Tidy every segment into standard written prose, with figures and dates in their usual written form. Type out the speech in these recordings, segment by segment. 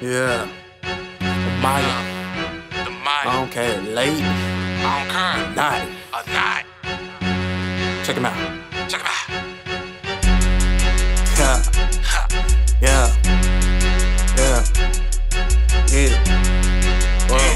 Yeah. Maya. The Maya. I don't care, late. I don't care. Not. Or not. Check him out. Check him out. Yeah. Yeah. Yeah. Get it. Whoa.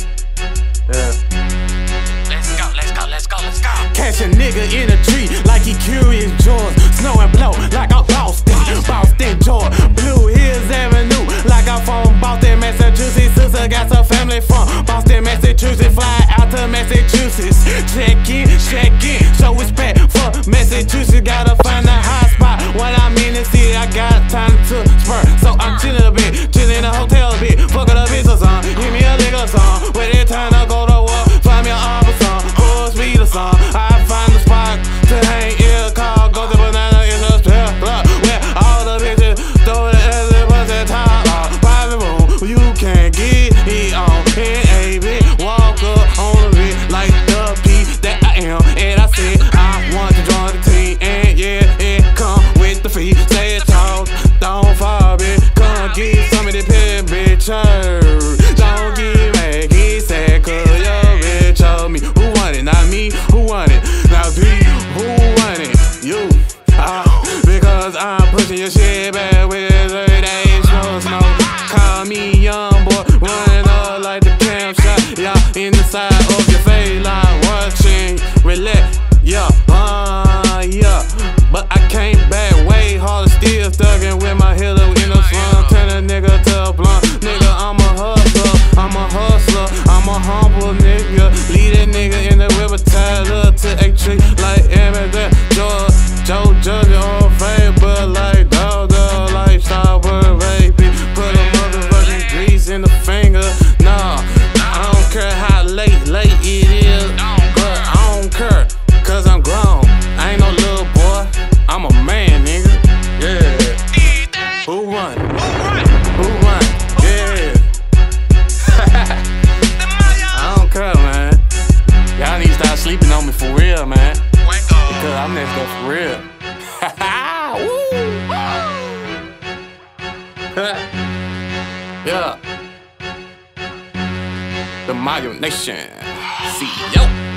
Yeah. Let's go, let's go, let's go, let's go. Catch a nigga in a tree like he Curious George. Snow and blow like I'm Boston, Georgia. Blue Hills Avenue like I'm from Boston, Massachusetts. Sister got some family from Boston, Massachusetts. Fly out to Massachusetts. Check in, show respect for Massachusetts. Gotta find a hot spot. When I'm in the city, I got time to spur. So I'm chillin' a bit, chillin' in a hotel a bit. Fuck a bitch or song, give me a liquor song. When it's time to go to war, find me an arbor song, full speed or song. I find the spot to hang in a car, go to banana in a strip club where all the bitches throw the ass and bust that top off. Private room, you can't get it on. In a bit, walk up on the bit like the P that I am. And I said I want to join the team, and yeah, it come with the fee. Say it tall, don't fall, bitch. Come get some of the pin, bitch. Don't get mad, get sad, cause your bitch told me. Who want it? Not me. Who want it? Not me. Who want it? You. Because I'm pushing your shit back with 30 days snow. Call me young boy, running up like the cam shot. Yeah, in the side of your face, like watching, relax. Yeah, yeah. But I came back way harder, still stuck with my halo in the slum. Turn a nigga to a blunt. Nigga, I'm a hustler, I'm a humble nigga. Lead that nigga in the river, tied up to a tree like Eminem, Joe Judge on Facebook like dog, like Starboy, baby. Put a motherfucking grease in the finger. Nah, I don't care how late it is, but I don't care, cause I'm grown. I ain't no little boy, I'm a man, nigga. Yeah. Who won? Who won? Yeah. I don't care, man. Y'all need to start sleeping on me for real, man. Because I'm next up for real. Yeah. The Mayo Nation. See yo.